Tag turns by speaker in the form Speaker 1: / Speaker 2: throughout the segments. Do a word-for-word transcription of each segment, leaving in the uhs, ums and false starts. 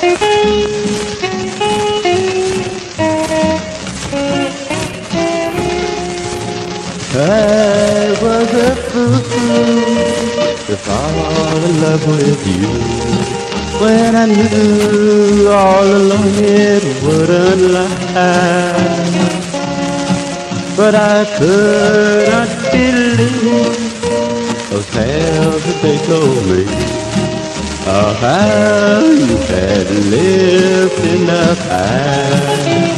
Speaker 1: I was a fool to fall in love with you, when I knew all along it wouldn't last. But I could not believe those tales that they told me of how you had lived in the past.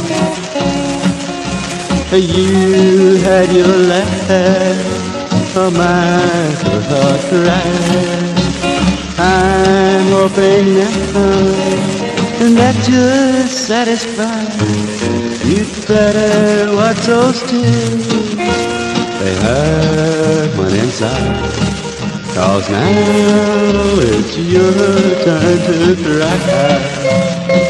Speaker 1: You had your laugh, oh mine was a cry. I'm hoping now that you're satisfied. You'd better watch those tears, they hurt one inside. 'Cause now it's your turn to cry.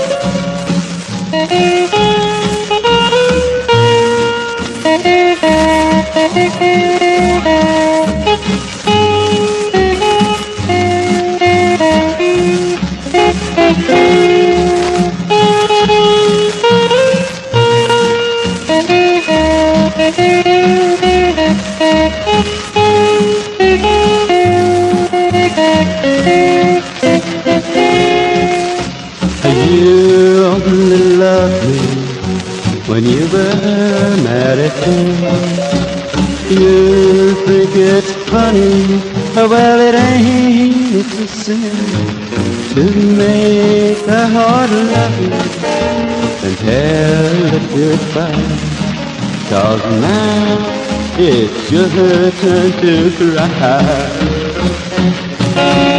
Speaker 1: You only loved me when you were mad at me. You think it's funny, well it ain't, it's a sin to make a heart love you and tell it goodbye. 'Cause now it's your turn to cry.